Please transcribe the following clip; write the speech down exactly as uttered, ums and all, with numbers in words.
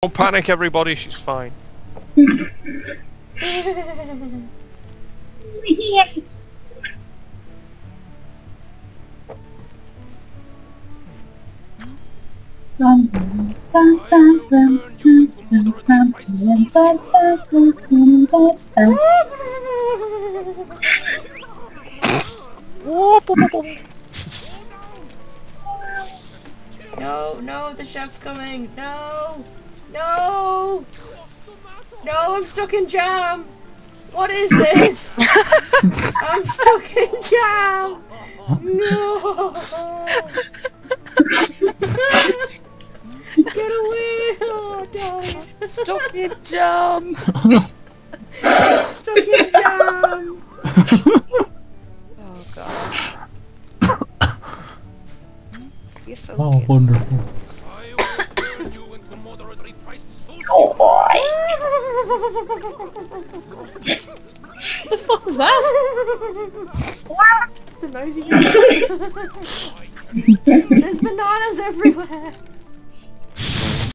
Don't panic, everybody. She's fine. No, no, the chef's coming. No, no, no, I'm stuck in jam. What is this? I'm stuck in jam. No. Get away. Oh, die. Stuck in jam. Stuck in jam. Oh god. You're so Oh, cute. wonderful. Oh boy. What the fuck was that? It's the noisy noise. There's bananas everywhere.